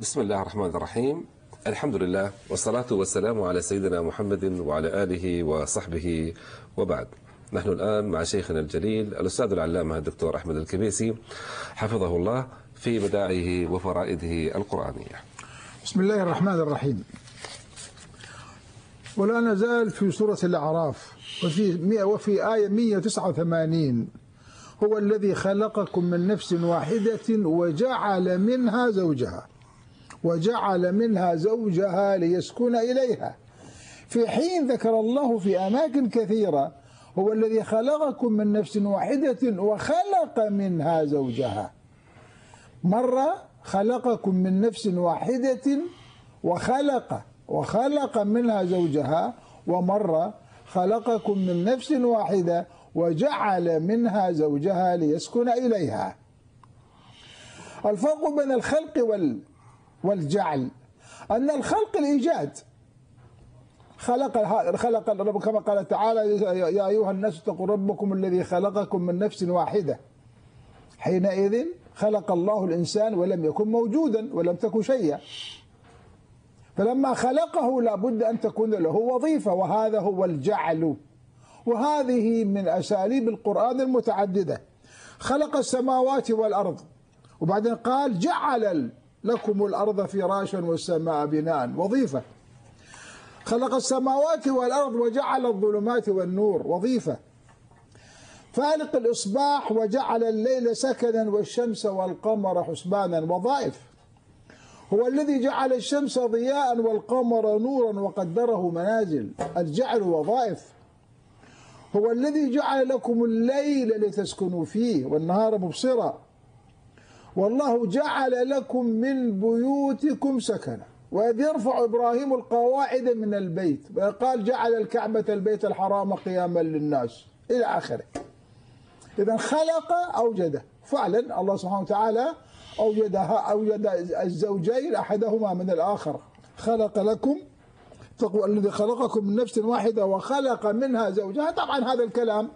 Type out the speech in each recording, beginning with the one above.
بسم الله الرحمن الرحيم. الحمد لله والصلاة والسلام على سيدنا محمد وعلى آله وصحبه وبعد. نحن الآن مع شيخنا الجليل الأستاذ العلامة الدكتور أحمد الكبيسي حفظه الله في بدائعه وفرائده القرآنية. بسم الله الرحمن الرحيم. ولا نزال في سورة الأعراف وفي آية 189: هو الذي خلقكم من نفس واحدة وجعل منها زوجها ليسكن إليها، في حين ذكر الله في أماكن كثيرة هو الذي خلقكم من نفس واحدة وخلق منها زوجها. مرة خلقكم من نفس واحدة وخلق منها زوجها، ومرة خلقكم من نفس واحدة وجعل منها زوجها ليسكن إليها. الفرق بين الخلق والجعل أن الخلق الإيجاد، خلق الرب كما قال تعالى: يا أيها الناس اتقوا ربكم الذي خلقكم من نفس واحدة. حينئذ خلق الله الإنسان ولم يكن موجودا ولم تكن شيئا، فلما خلقه لابد أن تكون له وظيفة، وهذا هو الجعل. وهذه من أساليب القرآن المتعددة. خلق السماوات والأرض، وبعدين قال: جعل لكم الأرض فراشا والسماء بناء، وظيفة. خلق السماوات والأرض وجعل الظلمات والنور، وظيفة. فالق الإصباح وجعل الليل سكنا والشمس والقمر حسبانا، وظائف. هو الذي جعل الشمس ضياء والقمر نورا وقدره منازل، الجعل وظائف. هو الذي جعل لكم الليل لتسكنوا فيه والنهار مبصرا، والله جعل لكم من بيوتكم سكنا، وإذ يرفع إبراهيم القواعد من البيت وقال: جعل الكعبة البيت الحرام قياما للناس، إلى آخره. إذا خلق أوجده فعلا، الله سبحانه وتعالى أوجد الزوجين أحدهما من الآخر. خلق لكم، تقوى الذي خلقكم من نفس واحدة وخلق منها زوجها. طبعا هذا الكلام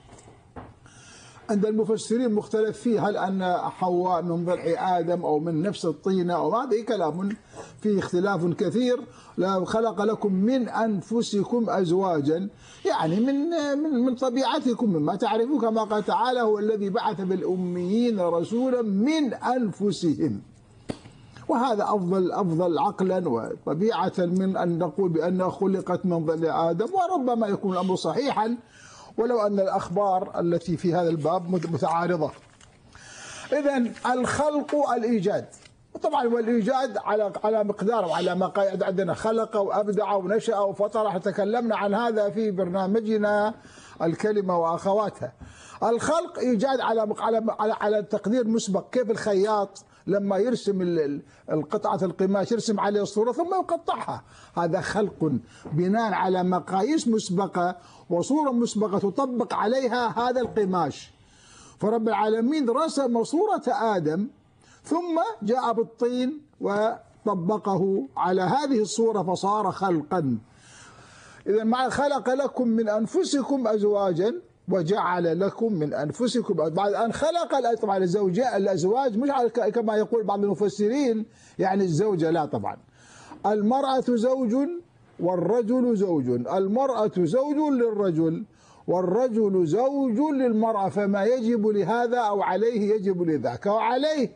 عند المفسرين مختلف فيه، هل أن حواء من ضلع آدم أو من نفس الطينة، أو هذا كلام فيه اختلاف كثير. لا، خلق لكم من أنفسكم أزواجا، يعني من طبيعتكم، مما تعرفون، كما قال تعالى: هو الذي بعث بالأميين رسولا من أنفسهم. وهذا أفضل عقلا وطبيعة من أن نقول بأنها خلقت من ضلع آدم، وربما يكون الأمر صحيحا ولو أن الأخبار التي في هذا الباب متعارضة. إذن الخلق الإيجاد، طبعا والإيجاد على مقدار وعلى مقاييس عندنا: خلق وأبدع ونشأ وفطر، تكلمنا عن هذا في برنامجنا الكلمة وأخواتها. الخلق إيجاد على تقدير مسبق، كيف الخياط لما يرسم القطعة القماش يرسم عليه الصورة ثم يقطعها، هذا خلق بناء على مقاييس مسبقة وصورة مسبقة تطبق عليها هذا القماش. فرب العالمين رسم صورة آدم ثم جاء بالطين وطبقه على هذه الصورة فصار خلقا. إذا مع خلق لكم من أنفسكم أزواجا وجعل لكم من أنفسكم، بعد أن خلق طبعا الأزواج مش كما يقول بعض المفسرين يعني الزوجة، لا طبعا. المرأة زوج والرجل زوج، المرأة زوج للرجل والرجل زوج للمرأة، فما يجب لهذا أو عليه يجب لذاك وعليه،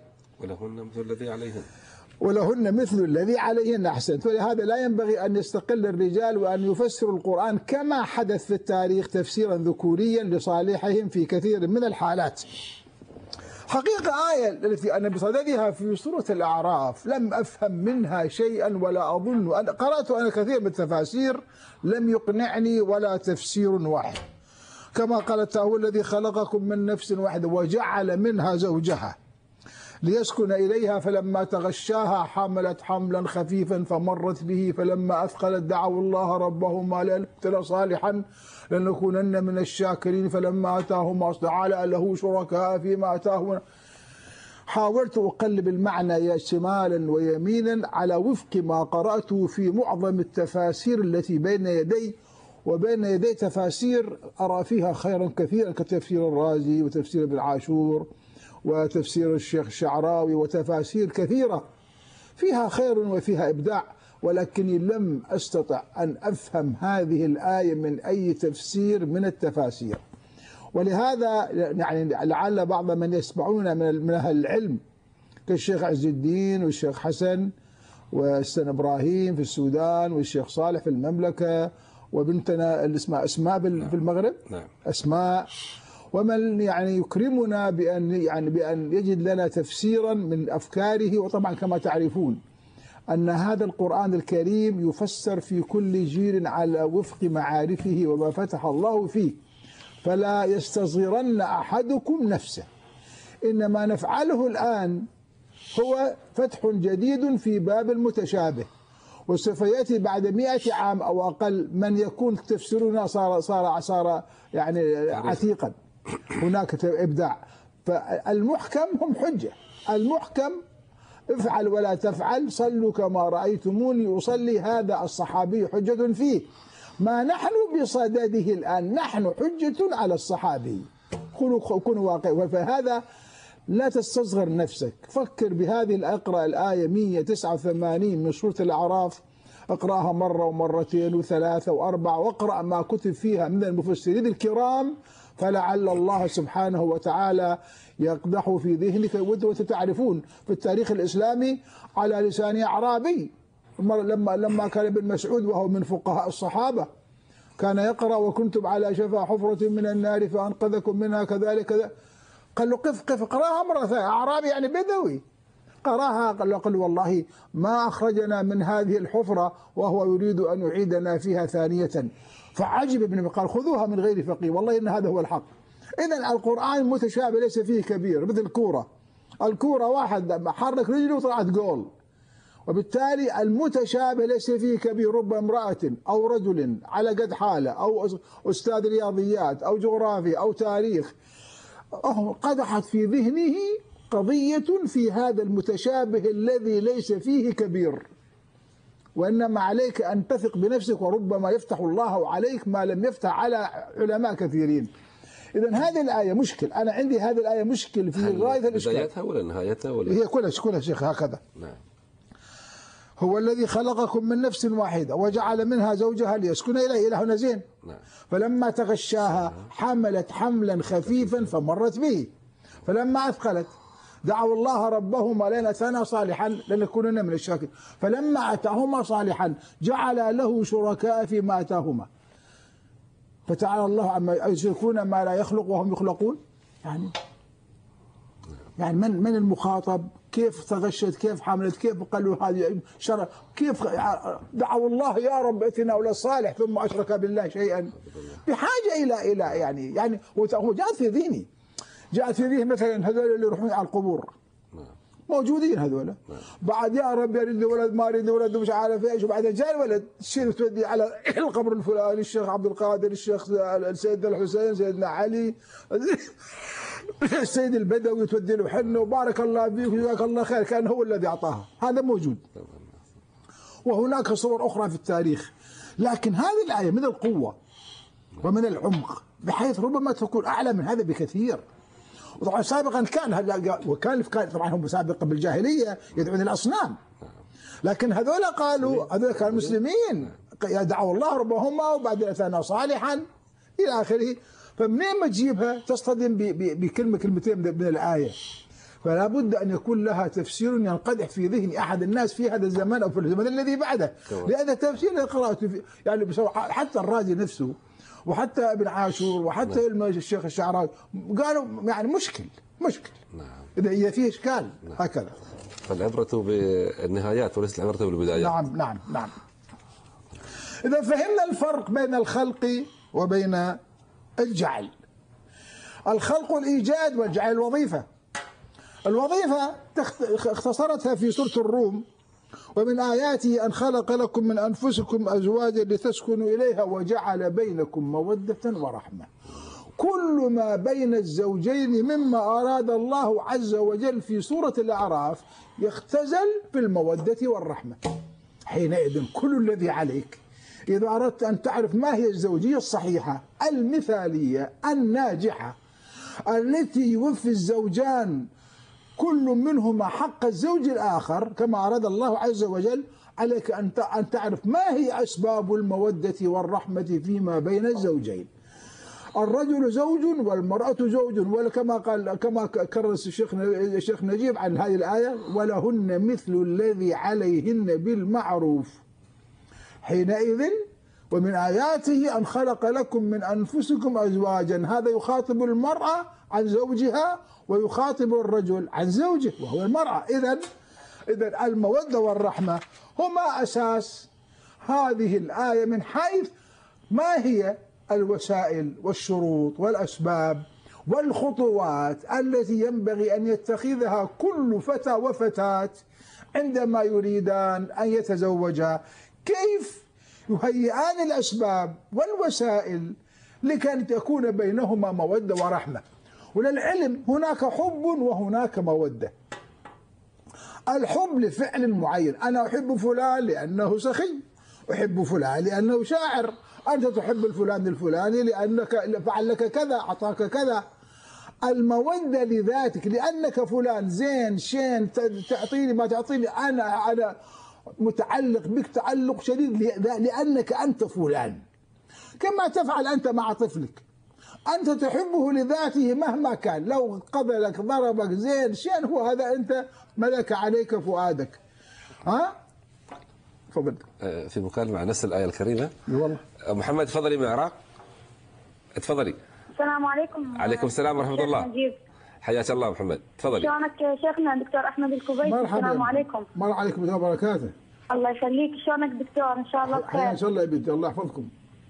ولهن مثل الذي عليهن. أحسنت. ولهذا لا ينبغي أن يستقل الرجال وأن يفسروا القرآن كما حدث في التاريخ تفسيرا ذكوريا لصالحهم في كثير من الحالات. حقيقة آية التي أنا بصددها في سورة الأعراف لم أفهم منها شيئا، ولا أظن أن قرأت أنا كثير من التفاسير لم يقنعني ولا تفسير واحد. كما قالت: هو الذي خلقكم من نفس واحدة وجعل منها زوجها ليسكن إليها فلما تغشاها حملت حملا خفيفا فمرت به فلما أثقلت دعوا الله ربهما لنبتلى صالحا لنكونن من الشاكرين فلما أتاهما جعل له شركاء فيما أتاهما. حاولت أقلب المعنى شمالا ويمينا على وفق ما قرأته في معظم التفاسير التي بين يدي، وبين يدي تفاسير أرى فيها خيرا كثيرا كتفسير الرازي وتفسير ابن عاشور وتفسير الشيخ الشعراوي وتفاسير كثيرة فيها خير وفيها إبداع، ولكني لم أستطع أن أفهم هذه الآية من أي تفسير من التفاسير. ولهذا يعني لعل بعض من يسمعون من أهل العلم كالشيخ عز الدين والشيخ حسن والسن إبراهيم في السودان والشيخ صالح في المملكة وبنتنا اللي اسمها أسماء في المغرب، أسماء، ومن يعني يكرمنا بأن يجد لنا تفسيرا من أفكاره. وطبعا كما تعرفون أن هذا القرآن الكريم يفسر في كل جيل على وفق معارفه وما فتح الله فيه، فلا يستصغرن أحدكم نفسه. إنما نفعله الآن هو فتح جديد في باب المتشابه، وسوف يأتي بعد 100 عام أو أقل من يكون تفسيرنا صار يعني عتيقا، هناك إبداع. فالمحكم هم حجة، المحكم افعل ولا تفعل، صلوا كما رأيتموني أصلي، هذا الصحابي حجة فيه. ما نحن بصدده الآن، نحن حجة على الصحابي. كونوا واقعي. فهذا لا تستصغر نفسك، فكر بهذه اقرأ الآية 189 من سورة الأعراف، اقرأها مرة ومرتين وثلاثة وأربعة، واقرأ ما كتب فيها من المفسرين الكرام، فلعل الله سبحانه وتعالى يقدح في ذهنك. وانتم تعرفون في التاريخ الإسلامي على لسان أعرابي، لما كان ابن مسعود وهو من فقهاء الصحابة كان يقرأ وكنتم على شفا حفرة من النار فأنقذكم منها كذلك كذا، قال له قف اقراها مرة ثانية. أعرابي يعني بدوي، قراها، قال له والله ما أخرجنا من هذه الحفرة وهو يريد أن يعيدنا فيها ثانية. فعجب ابن قال خذوها من غير فقيه، والله إن هذا هو الحق. إذن القرآن متشابه ليس فيه كبير، مثل الكورة واحد حرك رجله وطلعت جول، وبالتالي المتشابه ليس فيه كبير. رب امرأة أو رجل على قد حاله، أو أستاذ رياضيات أو جغرافيا أو تاريخ، قدحت في ذهنه قضية في هذا المتشابه الذي ليس فيه كبير. وإنما عليك أن تثق بنفسك، وربما يفتح الله عليك ما لم يفتح على علماء كثيرين. إذن هذه الآية مشكل، أنا عندي هذه الآية مشكل في غاية الإشكال. بدايتها ولا نهايتها ولا هي كلها شيخ هكذا. نعم. هو الذي خلقكم من نفس واحدة وجعل منها زوجها ليسكن إليه، إلى هنا زين. نعم. فلما تغشاها حملت حملا خفيفا فمرت به، فلما أثقلت دعوا الله ربهما لئن آتانا صالحا لنكونن من الشاكرين، فلما آتاهما صالحا جعل له شركاء فيما آتاهما فتعالى الله عما يشركون ما لا يخلق وهم يخلقون. يعني من المخاطب؟ كيف تغشت؟ كيف حملت؟ كيف قالوا هذه شر؟ كيف دعوا الله يا رب ائتنا ولا صالح ثم أشرك بالله شيئا؟ بحاجة إلى يعني هو جاءت في ذهني، مثلا هذول اللي يروحون على القبور موجودين هذول، بعد يا رب يريد ولد ما يريد ولد مش عارف ايش، وبعدين جاء الولد تشيل تودي على القبر الفلاني، الشيخ عبد القادر، الشيخ سيدنا الحسين، سيدنا علي، السيد البدوي تودي له حنه وبارك الله فيك وجزاك الله خير، كان هو الذي اعطاها. هذا موجود. وهناك صور اخرى في التاريخ، لكن هذه الايه من القوه ومن العمق بحيث ربما تكون اعلى من هذا بكثير. وطبعا سابقا وكان طبعا هم سابقا بالجاهليه يدعون الاصنام، لكن هذول قالوا هذول كانوا مسلمين دعوا الله ربهما وبعدين اتانا صالحا الى اخره. فمنين ما تجيبها تصطدم كلمتين من الايه، فلا بد ان يكون لها تفسير ينقدح في ذهن احد الناس في هذا الزمان او في الزمان الذي بعده، لان التفسير اللي قراته يعني حتى الرازي نفسه وحتى ابن عاشور وحتى الشيخ الشعراوي قالوا يعني مشكل. نعم. إذا فيه إشكال. نعم. هكذا. فالعبرة بالنهايات وليست العبرة بالبدايات. نعم. إذا فهمنا الفرق بين الخلق وبين الجعل. الخلق الإيجاد والجعل الوظيفة. الوظيفة اختصرتها في سورة الروم: ومن آياته أن خلق لكم من أنفسكم أزواجا لتسكنوا إليها وجعل بينكم مودة ورحمة. كل ما بين الزوجين مما أراد الله عز وجل في سورة الأعراف يختزل في المودة والرحمة. حينئذ كل الذي عليك إذا أردت أن تعرف ما هي الزوجية الصحيحة المثالية الناجحة التي يوفي الزوجان كل منهما حق الزوج الآخر كما أراد الله عز وجل، عليك أن تعرف ما هي أسباب المودة والرحمة فيما بين الزوجين. الرجل زوج والمرأة زوج، كما كرر الشيخ نجيب عن هذه الآية: ولهن مثل الذي عليهن بالمعروف. حينئذ ومن آياته أن خلق لكم من أنفسكم أزواجا، هذا يخاطب المرأة عن زوجها ويخاطب الرجل عن زوجه وهو المرأة. إذن المودة والرحمة هما أساس هذه الآية، من حيث ما هي الوسائل والشروط والأسباب والخطوات التي ينبغي أن يتخذها كل فتى وفتاة عندما يريدان أن يتزوجا، كيف يهيئان الأسباب والوسائل لكي تكون بينهما مودة ورحمة. وللعلم هناك حب وهناك مودة. الحب لفعل معين، أنا أحب فلان لأنه سخي، أحب فلان لأنه شاعر، أنت تحب الفلان الفلاني لأنك فعل لك كذا، أعطاك كذا. المودة لذاتك لأنك فلان زين شين، تعطيني ما تعطيني، أنا متعلق بك تعلق شديد لأنك أنت فلان. كما تفعل أنت مع طفلك، أنت تحبه لذاته مهما كان، لو قبلك ضربك زين شين، هو هذا أنت ملك عليك فؤادك. ها؟ تفضل. في مكالمة مع نفس الآية الكريمة. والله. محمد تفضلي من العراق. تفضلي. السلام عليكم. عليكم السلام ورحمة الله. نجيب. حياك الله محمد، تفضلي. شلونك شيخنا دكتور أحمد الكوبيسي؟ مرحبا. السلام عليكم. مرحبا عليكم ورحمة الله وبركاته. الله يخليك، شلونك دكتور؟ إن شاء الله بخير. حيا إن شاء الله يا بنتي، الله يحفظكم.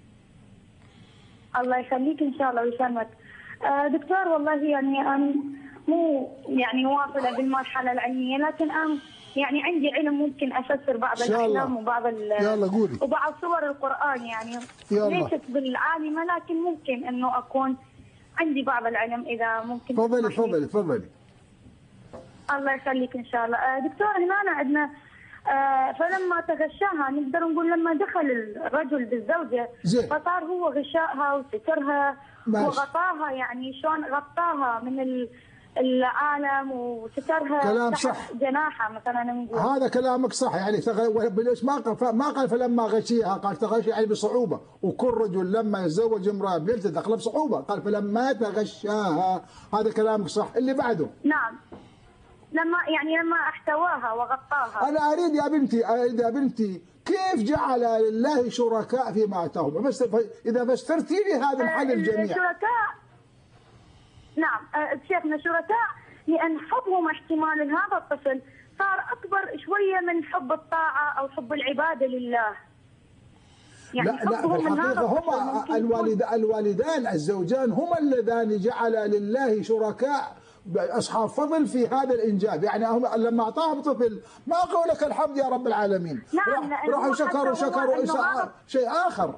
الله يخليك إن شاء الله ويسلمك. دكتور والله يعني أنا مو يعني واصلة بالمرحلة العلمية، لكن أنا يعني عندي علم ممكن أفسر بعض الأحلام وبعض يلا قولي. وبعض صور القرآن، يعني يلا. ليست بالعالمة لكن ممكن إنه أكون عندي بعض العلم إذا ممكن. تفضلي. الله يخليك إن شاء الله. دكتور هنا عندنا فلما تغشاها، نقدر نقول لما دخل الرجل بالزوجة زين. فصار هو غشاها وسترها ماشي. وغطاها، يعني شلون غطاها من العالم وسترها كلام تحت صح. جناحها مثلا نقول. هذا كلامك صح، يعني ما قال فلما غشيها، قال تغشى يعني بصعوبة، وكل رجل لما يتزوج امرأة بيلتزم بصعوبة، قال فلما تغشاها. هذا كلامك صح. اللي بعده. نعم، لما احتواها وغطاها. أنا أريد يا بنتي كيف جعل لله شركاء فيما آتاهم، بس إذا فسرتي لي هذا الحل الجميع. شركاء، نعم شيخنا، شركاء لأن حبهم احتمال هذا الطفل صار أكبر شوية من حب الطاعة أو حب العبادة لله. يعني لا في الحقيقة هما الوالدان الزوجان هما اللذان جعل لله شركاء أصحاب فضل في هذا الإنجاب. يعني هم لما أعطاهم طفل ما قالوا لك الحمد يا رب العالمين، نعم راحوا شكروا شيء آخر.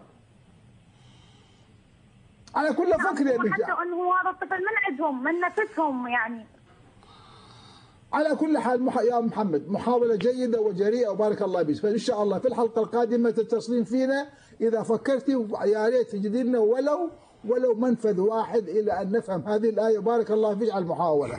على كل فكر يا بنتي، حتى أنه هذا الطفل من عندهم من نفسهم يعني. على كل حال يا محمد محاولة جيدة وجريئة وبارك الله بك. فإن شاء الله في الحلقة القادمة تتصلين فينا إذا فكرتي، يا ريت تجدي لنا ولو منفذ واحد إلى أن نفهم هذه الآية. بارك الله فيك على المحاولة.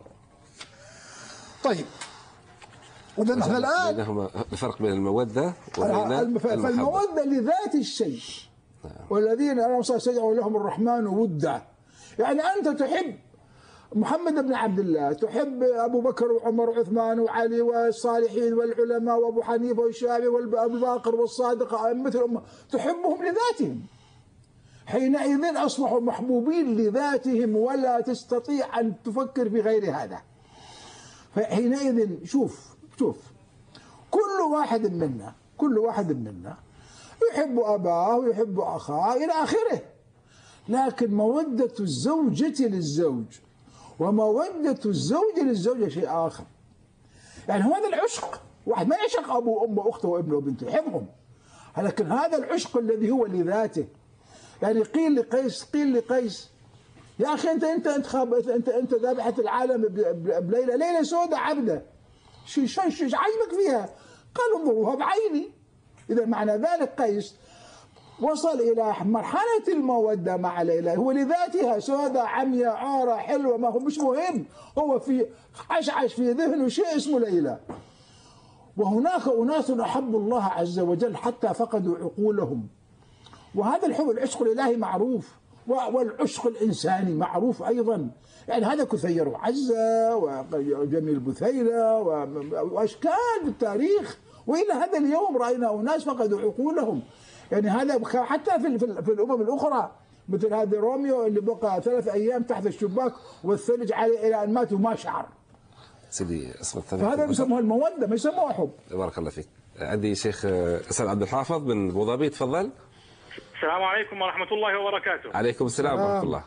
طيب، إذا نحن الآن بينهما الفرق بين المودة وبين فالمودة لذات الشيء، والذين أنا سيجعل لهم الرحمن ودا. يعني أنت تحب محمد بن عبد الله، تحب أبو بكر وعمر وعثمان وعلي والصالحين والعلماء وأبو حنيفة والشافعي وأبو بكر والصادق أئمة الأمة، تحبهم لذاتهم. حينئذ أصبحوا محبوبين لذاتهم ولا تستطيع أن تفكر في غير هذا. فحينئذ شوف كل واحد منا يحب أباه ويحب أخاه إلى آخره، لكن مودة الزوجة للزوج ومودة الزوج للزوجة شيء آخر. يعني هذا العشق، واحد ما يعشق أبوه وأمه وأخته وابنه وبنته، يحبهم، لكن هذا العشق الذي هو لذاته. يعني قيل لقيس يا أخي أنت ذابحة العالم بليلة سوداء عبدة، شو عجبك فيها؟ قال انظروها بعيني. إذا معنى ذلك قيس وصل إلى مرحلة المودة مع ليلى، هو لذاتها سوداء عمياء عارة حلوة، ما هو مش مهم، هو في عشعش في ذهنه شيء اسمه ليلى. وهناك أناس أحبوا الله عز وجل حتى فقدوا عقولهم، وهذا الحب العشق الإلهي معروف، والعشق الإنساني معروف أيضا. يعني هذا كثير وعزة وجميل بثيلة وأشكال بالتاريخ، وإلى هذا اليوم رأينا أناس فقدوا عقولهم. يعني هذا حتى في الأمم الأخرى، مثل هذا روميو اللي بقى 3 أيام تحت الشباك والثلج عليه إلى أن مات وما شعر. سيدي اسم الثاني. فهذا يسموه المودة، ما يسموه حب. بارك الله فيك. عندي شيخ أسد عبد الحافظ من أبو ظبي، تفضل. السلام عليكم ورحمة الله وبركاته. عليكم السلام ورحمة الله.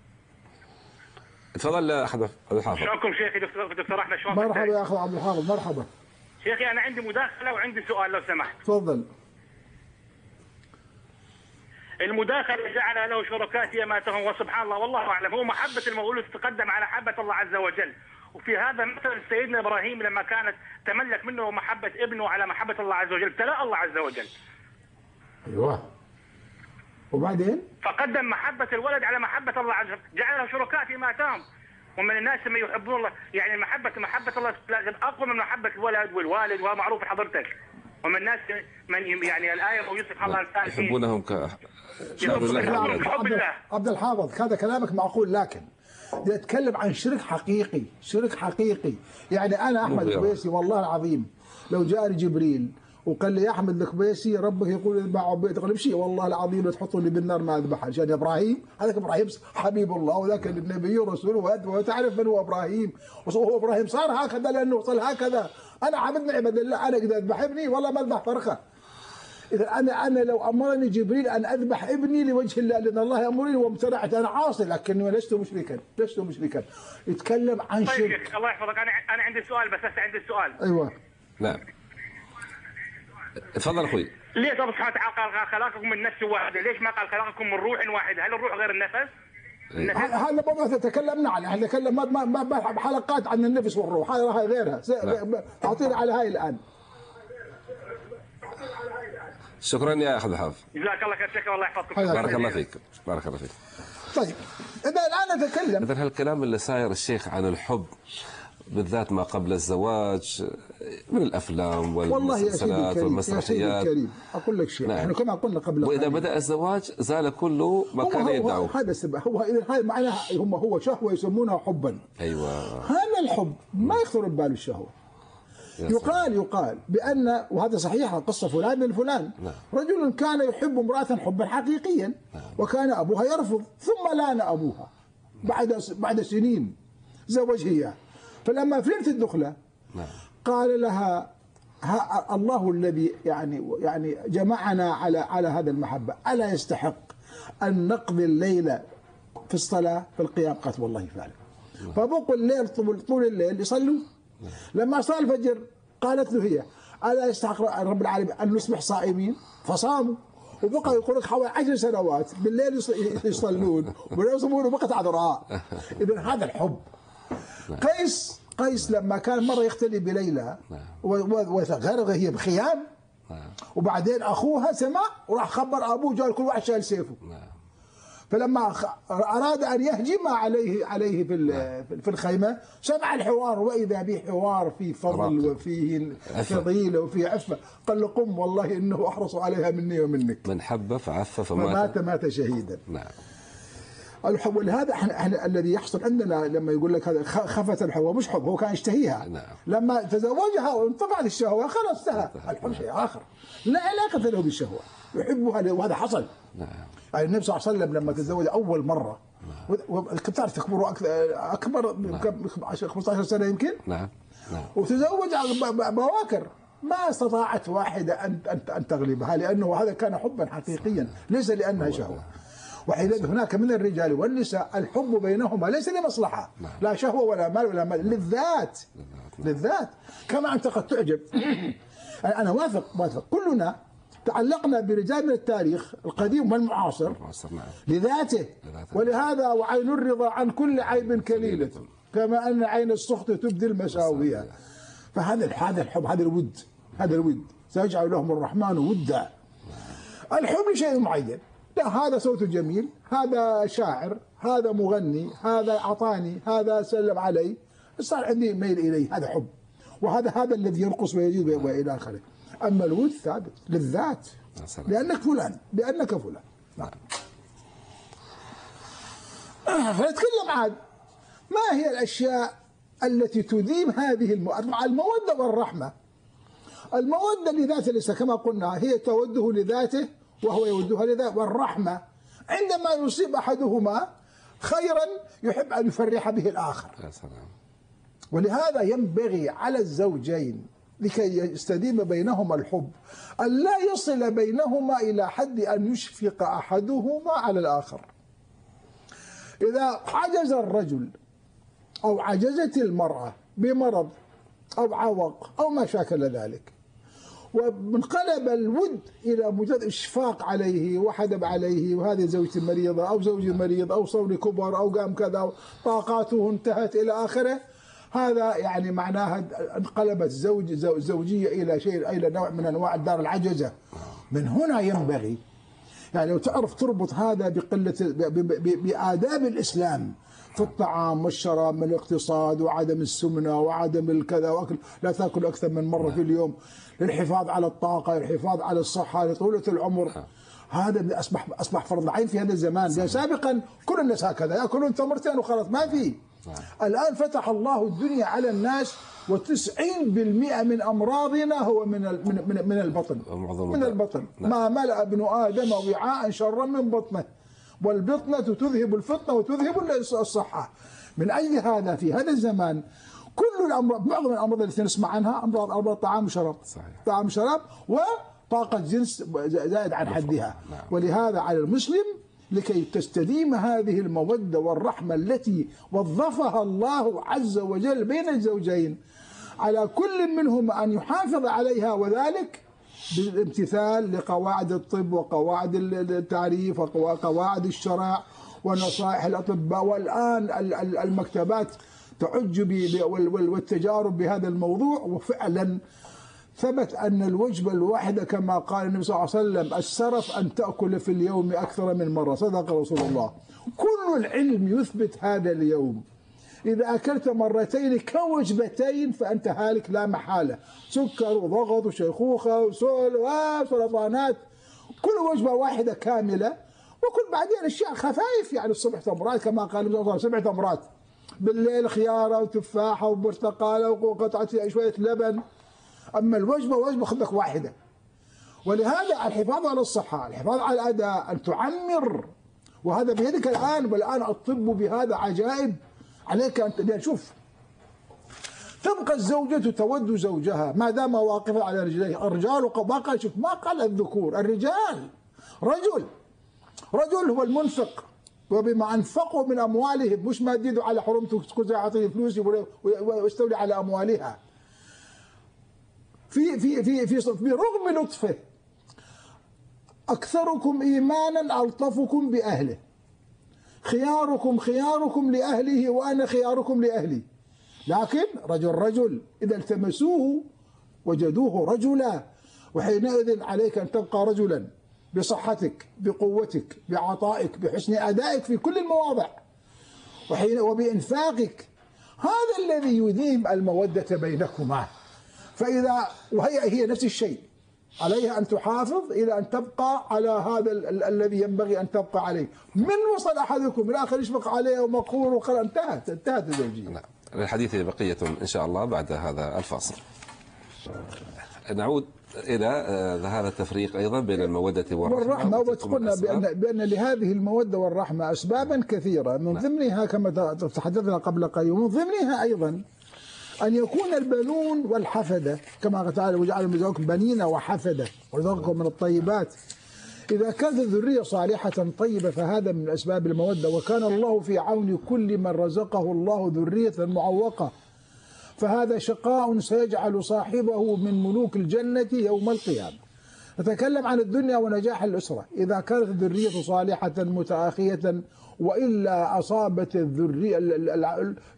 تفضل أحد عبد الحافظ. شلونكم شيخي دكتور أحمد؟ شلونك؟ مرحبا يا أخو عبد الحافظ، مرحبا. شيخي أنا عندي مداخلة وعندي سؤال لو سمحت. تفضل. المداخلة جعل له شركاء يماتهم، وسبحان الله والله أعلم هو محبة المولود تقدم على محبة الله عز وجل. وفي هذا مثل سيدنا إبراهيم لما كانت تملك منه محبة ابنه على محبة الله عز وجل، ابتلاه الله عز وجل. أيوه. وبعدين؟ فقدم محبة الولد على محبة الله عز وجل، جعل له شركاء فيما آتاهم. ومن الناس من يحبون الله، يعني محبة الله أقوى من محبة الولد والوالد، وهو معروف حضرتك. ومن الناس من يعني الآية ويصف الله الإنسان يحبونهم حب الله. عبد الحافظ هذا كلامك معقول، لكن يتكلم عن شرك حقيقي، شرك حقيقي. يعني أنا أحمد القبيسي والله العظيم لو جاء جبريل وقال لي يا أحمد القبيسي ربك يقول اذبح عبيد، قال امشي والله العظيم لا تحطوني بالنار ما أذبحه. عشان إبراهيم، هذاك إبراهيم حبيب الله، وذاك النبي ورسوله، وتعرف من هو إبراهيم. وهو إبراهيم صار هكذا لأنه وصل هكذا. أنا عبد من عباد الله، أنا إذا أذبح ابني والله ما أذبح فرخة. إذا أنا لو أمرني جبريل أن أذبح ابني لوجه الله لأن الله يأمرني وامتنعت، أنا عاصي، لكني لست مشركا، لست مشركا. يتكلم عن طيب شرك. الله يحفظك، أنا عندي سؤال، بس هسه عندي سؤال. أيوه. نعم. تفضل أخوي. ليش الله سبحانه وتعالى قال خلقكم من نفس واحدة؟ ليش ما قال خلقكم من روح واحدة؟ هل الروح غير النفس؟ هذا موضوع تكلمنا عنه، احنا تكلمنا ما حلقات عن النفس والروح، هاي غيرها. اعطينا على هاي الآن. شكرا يا أحد الحافظ. جزاك الله خير شيخ، والله يحفظكم. بارك الله فيك، بارك الله فيك. طيب إذا الآن نتكلم، إذا هالكلام اللي ساير الشيخ عن الحب بالذات ما قبل الزواج من الافلام والمسلسلات والمسرحيات. يا سيدي الكريم اقول لك شيء، احنا كما قلنا قبل واذا بدا الزواج زال كله ما كان يدعوه. هذا السبب، هو اذا هاي معناها هو شهوه يسمونها حبا. ايوه. هذا الحب ما يخطر ببال الشهوه. يقال بان، وهذا صحيح، قصه فلان من فلان، رجل كان يحب امراه حبا حقيقيا، وكان ابوها يرفض، ثم لان ابوها بعد سنين زوجها اياه. فلما فهمت الدخلة قال لها الله الذي يعني جمعنا على هذا المحبة ألا يستحق أن نقضي الليل في الصلاة في القيام؟ قالت والله فعلا. فبقوا الليل طول الليل يصلوا. لما صار الفجر قالت له هي ألا يستحق رب العالمين أن نصبح صائمين؟ فصاموا، وبقى يقول لك حوالي 10 سنوات بالليل يصلون ويصومون، وبقت عذراء. إذا هذا الحب. قيس لما كان مرة يختلي بليلى وغرق هي بخيام، وبعدين أخوها سمع وراح خبر أبوه، جاء كل واحد شايل سيفه. فلما أراد أن يهجم عليه في الخيمة سمع الحوار، وإذا به حوار فيه فضل وفيه فضيلة وفيه عفة. قال له قم والله إنه أحرص عليها مني ومنك. من حب فعف فمات شهيدا. نعم. الحب. ولهذا احنا الذي يحصل عندنا لما يقول لك هذا خفت الحب، مش حب، هو كان يشتهيها. نعم. لما تزوجها وانطفأت الشهوة خلاص انتهى. الحب شيء آخر لا علاقة له بالشهوة، يحبها وهذا حصل. نعم. يعني النبي صلى الله عليه وسلم لما تزوج أول مرة، كنت تعرف تكبره أكبر 15 سنة يمكن. نعم. وتزوج بواكر، ما استطاعت واحدة أن تغلبها، لأنه هذا كان حبا حقيقيا ليس لأنها شهوة. وحينئذ هناك من الرجال والنساء الحب بينهما ليس لمصلحة، لا شهوة ولا مال ولا مال، للذات. كما أنت قد تعجب أنا واثق كلنا تعلقنا برجال من التاريخ القديم والمعاصر لذاته. ولهذا وعين الرضا عن كل عيب كليلة، كما أن عين السخط تبدي المساوية. فهذا الحب، هذا الود سيجعل لهم الرحمن ودا. الحب لشيء معين، لا هذا صوته جميل، هذا شاعر، هذا مغني، هذا أعطاني، هذا سلم علي، صار عندي ميل إليه، هذا حب. وهذا الذي ينقص ويزيد وإلى آخره. أما الود ثابت للذات، لأنك فلان، لأنك فلان. نعم. فنتكلم عن ما هي الأشياء التي تديم هذه المودة والرحمة. المودة لذاته ليس كما قلنا، هي توده لذاته وهو يودها لذاته، والرحمة عندما يصيب أحدهما خيرا يحب أن يفرح به الآخر. يا سلام. ولهذا ينبغي على الزوجين لكي يستديم بينهما الحب أن لا يصل بينهما إلى حد أن يشفق أحدهما على الآخر. إذا عجز الرجل أو عجزت المرأة بمرض أو عوق أو ما شاكل ذلك، وانقلب الود إلى مجرد إشفاق عليه وحدب عليه، وهذه زوجتي مريضة أو زوجي مريض أو صوري كبر أو قام كذا طاقاته انتهت إلى آخره، هذا يعني معناها انقلبت الزوجية إلى شيء، إلى نوع من أنواع الدار العجزة. من هنا ينبغي يعني لو تعرف تربط هذا بآداب الإسلام في الطعام والشراب من الاقتصاد وعدم السمنة وعدم الكذا وأكل، لا تأكل أكثر من مرة في اليوم، للحفاظ على الطاقة، للحفاظ على الصحة، لطولة العمر. هذا أصبح فرض عين في هذا الزمان. لأن سابقا كل الناس هكذا يأكلون تمرتين وخلاص ما في. الآن فتح الله الدنيا على الناس، و90% من أمراضنا هو من البطن. من البطن. ما ملأ ابن آدم وعاء شرا من بطنه، والبطنة تذهب الفطنة وتذهب الصحة. من أجل هذا في هذا الزمان كل الأمراض، معظم الأمراض التي نسمع عنها أمراض طعام وشراب. صحيح. طعام وشراب وطاقة جنس زائد عن حدها. نعم. ولهذا على المسلم لكي تستديم هذه المودة والرحمة التي وظفها الله عز وجل بين الزوجين، على كل منهم أن يحافظ عليها، وذلك بالامتثال لقواعد الطب وقواعد التعريف وقواعد الشرع ونصائح الأطباء. والآن المكتبات تعج والتجارب بهذا الموضوع، وفعلا ثبت أن الوجبة الواحدة كما قال النبي صلى الله عليه وسلم السرف أن تأكل في اليوم أكثر من مرة. صدق رسول الله. كل العلم يثبت هذا اليوم. إذا أكلت مرتين كوجبتين فأنت هالك لا محالة. سكر وضغط وشيخوخة وسرطانات. كل وجبة واحدة كاملة، وكل بعدين أشياء خفايف، يعني الصبح تمرات كما قال النبي صلى الله عليه وسلم 7 تمرات، بالليل خيارة وتفاحة وبرتقالة وقطعة شوية لبن. أما الوجبة خذ لك واحدة. ولهذا الحفاظ على الصحة، الحفاظ على الأداء، أن تعمر، وهذا بيدك الآن. والآن الطب بهذا عجائب. عليك أن شوف، تبقى الزوجة تود زوجها ما دام واقفا على رجليه. الرجال باقى، شوف ما قال الذكور، الرجال. رجل هو المنفق، وبما أنفقوا من أموالهم، مش ما تزيدوا على حرمته تقول أعطيه فلوسي واستولي على أموالها. في رغم لطفه، أكثركم إيمانا ألطفكم بأهله، خياركم لأهله وأنا خياركم لأهلي. لكن رجل إذا التمسوه وجدوه رجلا، وحينئذ عليك أن تبقى رجلا بصحتك، بقوتك، بعطائك، بحسن أدائك في كل المواضع، وبإنفاقك. هذا الذي يديم المودة بينكما. فإذا هي نفس الشيء، عليها أن تحافظ إلى أن تبقى على هذا الذي ينبغي أن تبقى عليه. من وصل أحدكم الآخر يشفق عليه ومقهور وقال انتهت الزوجية. نعم. للحديث بقية إن شاء الله بعد هذا الفاصل. نعود إلى هذا التفريق أيضا بين المودة والرحمة. وقلنا بأن لهذه المودة والرحمة أسبابا كثيرة، من ضمنها كما تحدثنا قبل قليل، ومن ضمنها أيضا أن يكون البنون والحفدة كما قال تعالى وجعل من زوجكم بنين وحفدة ورزقكم من الطيبات. إذا كانت الذرية صالحة طيبة فهذا من أسباب المودة. وكان الله في عون كل من رزقه الله ذرية معوقة، فهذا شقاء سيجعل صاحبه من ملوك الجنة يوم القيامة. نتكلم عن الدنيا ونجاح الأسرة. إذا كانت الذرية صالحة متآخية وإلا أصابت الذرية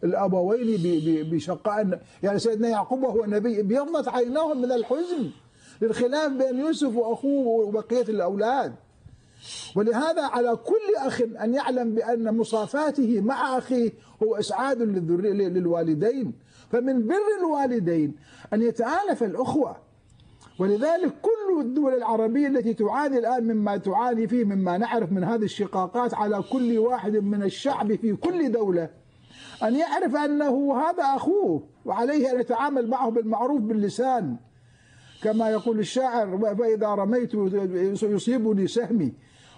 الأبوين بشقاء. يعني سيدنا يعقوب وهو نبي ابيضت عيناه من الحزن للخلاف بين يوسف وأخوه وبقية الأولاد. ولهذا على كل أخ أن يعلم بأن مصافاته مع أخيه هو إسعاد للوالدين، فمن بر الوالدين أن يتآلف الأخوة. ولذلك كل الدول العربية التي تعاني الآن مما تعاني فيه مما نعرف من هذه الشقاقات، على كل واحد من الشعب في كل دولة أن يعرف أنه هذا أخوه، وعليه أن يتعامل معه بالمعروف باللسان، كما يقول الشاعر: فإذا رميت يصيبني سهمي.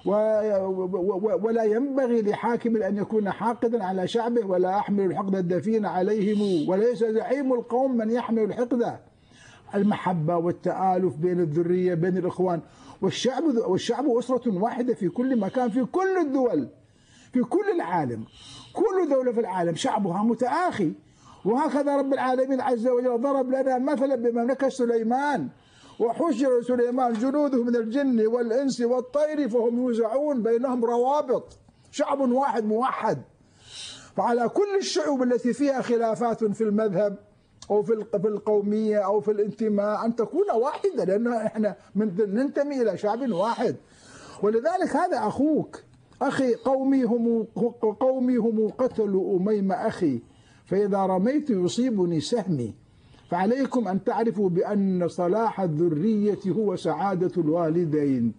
ولا ينبغي لحاكم أن يكون حاقدا على شعبه، ولا أحمل الحقد الدفين عليهم، وليس زعيم القوم من يحمل الحقد. المحبة والتآلف بين الذرية بين الإخوان، والشعب أسرة واحدة في كل مكان، في كل الدول، في كل العالم. كل دولة في العالم شعبها متآخي. وهكذا رب العالمين عز وجل ضرب لنا مثلا بمملكة سليمان: وحشر سليمان جنوده من الجن والإنس والطير فهم يوزعون بينهم روابط. شعب واحد موحد. فعلى كل الشعوب التي فيها خلافات في المذهب أو في القومية أو في الانتماء أن تكون واحدة، لأن إحنا ننتمي إلى شعب واحد. ولذلك هذا أخوك. أخي قومي هم قتلوا أميم أخي، فإذا رميت يصيبني سهمي. فعليكم أن تعرفوا بأن صلاح الذرية هو سعادة الوالدين.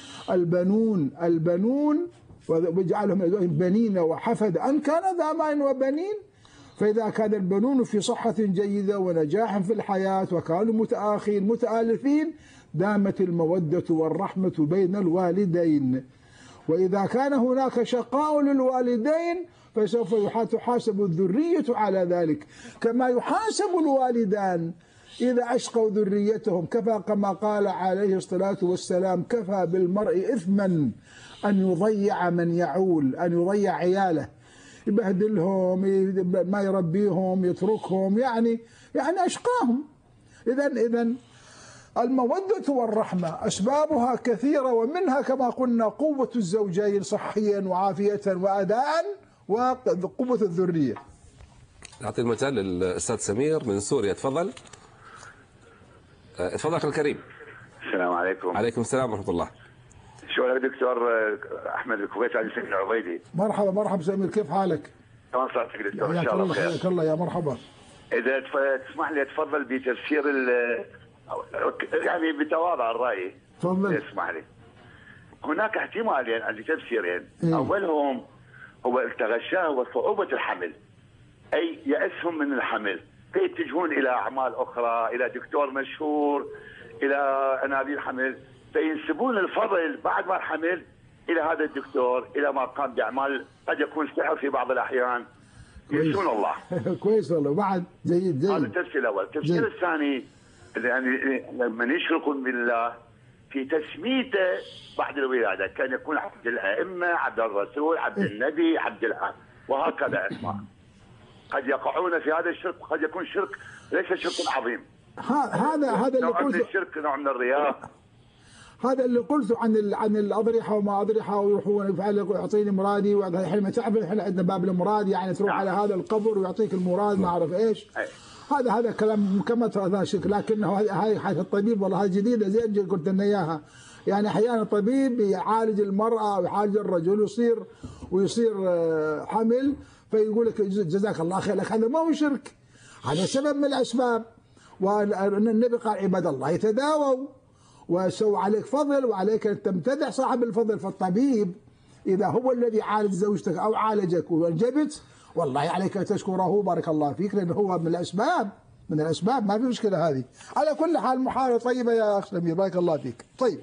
البنون ويجعلهم بنين وحفد أن كان ذا مال وبنين. فإذا كان البنون في صحة جيدة ونجاح في الحياة وكانوا متآخين متآلفين دامت المودة والرحمة بين الوالدين. وإذا كان هناك شقاء للوالدين فسوف تحاسب الذرية على ذلك، كما يحاسب الوالدان إذا أشقوا ذريتهم. كفى كما قال عليه الصلاة والسلام: كفى بالمرء إثما أن يضيع من يعول، أن يضيع عياله، يبهدلهم، ما يربيهم، يتركهم، يعني أشقاهم. إذن المودة والرحمة أسبابها كثيرة، ومنها كما قلنا قوة الزوجين صحيا وعافية وأداء، وقوة الذرية. نعطي المجال للأستاذ سمير من سوريا. تفضل. تفضل أخي الكريم. السلام عليكم. عليكم السلام ورحمة الله. شلونك دكتور أحمد الكويت علي سيد العبيدي؟ مرحبا سمير، كيف حالك؟ تمام صحتك دكتور إن شاء الله بخير. حياك الله، يا مرحبا. إذا تسمح لي أتفضل بتفسير يعني بتواضع الرأي. تفضل. اسمح لي. هناك احتمالين عندي تفسيرين. أولهم هو التغشاه وصعوبة الحمل، أي يأسهم من الحمل فيتجهون إلى أعمال أخرى، إلى دكتور مشهور، إلى أنابيب حمل، فينسبون الفضل بعد ما الحمل إلى هذا الدكتور، إلى ما قام بأعمال قد يكون سحر في بعض الأحيان. ينسون الله. كويس والله. بعد جيد. هذا التفسير الأول. التفسير الثاني يعني لما يشركون بالله في تسميته بعد الولادة، كان يكون عبد الأئمة، عبد الرسول، عبد النبي، عبد الأب، وهكذا أسماء. قد يقعون في هذا الشرك، قد يكون شرك ليس شرك عظيم. هذا اللي قلته. الشرك نوع من الرياء. هذا اللي قلته عن الأضرحة وما أضرحة، ويروحون يفعل يعطيني مرادي، والحين ما تعرف احنا عندنا باب المراد، يعني تروح على هذا القبر ويعطيك المراد ما أعرف إيش. هذا كلام كما ترى شرك، لكنه هاي حاجة الطبيب والله هذه جديدة زين قلت لنا إياها. يعني أحيانا الطبيب يعالج المرأة ويعالج الرجل ويصير حمل، فيقول لك جزاك الله خير، لك هذا ما هو شرك، هذا سبب من الأسباب. والنبي قال عباد الله يتداووا وسووا عليك فضل، وعليك أن تمتدح صاحب الفضل. فالطبيب إذا هو الذي عالج زوجتك أو عالجك وأنجبت، والله عليك أن تشكره بارك الله فيك، لأنه هو من الأسباب ما في مشكلة هذه. على كل حال محاولة طيبة يا أخ سمير بارك الله فيك. طيب،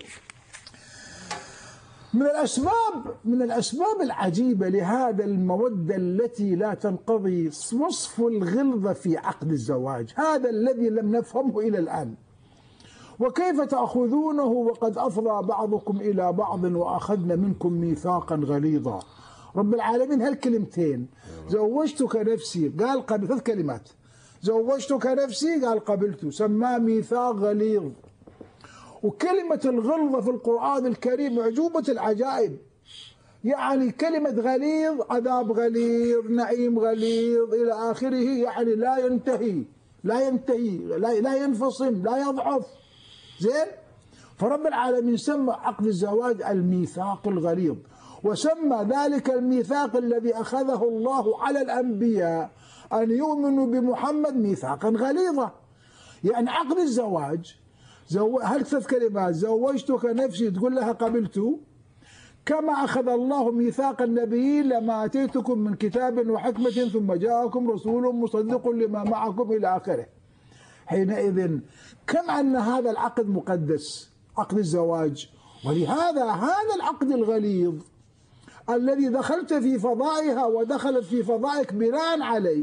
من الأسباب العجيبة لهذا المودة التي لا تنقضي وصف الغلظة في عقد الزواج، هذا الذي لم نفهمه إلى الآن. وكيف تأخذونه وقد أفضى بعضكم إلى بعض وأخذنا منكم ميثاقا غليظا. رب العالمين هالكلمتين، زوجتك نفسي قال قبل 3 كلمات، زوجتك نفسي قال قبلت، سماه ميثاق غليظ. وكلمة الغلظة في القرآن الكريم معجوبة العجائب، يعني كلمة غليظ، عذاب غليظ، نعيم غليظ إلى آخره، يعني لا ينتهي لا ينفصم لا يضعف. زين؟ فرب العالمين سمى عقد الزواج الميثاق الغليظ، وسمى ذلك الميثاق الذي أخذه الله على الأنبياء أن يؤمنوا بمحمد ميثاقا غليظا. يعني عقد الزواج هل 3 كلمات: زوجتك نفسي، تقول لها قبلت، كما أخذ الله ميثاق النبيين: لما أتيتكم من كتاب وحكمة ثم جاءكم رسول مصدق لما معكم إلى آخره. حينئذ كم أن هذا العقد مقدس، عقد الزواج. ولهذا هذا العقد الغليظ الذي دخلت في فضائها ودخلت في فضائك بناء عليه،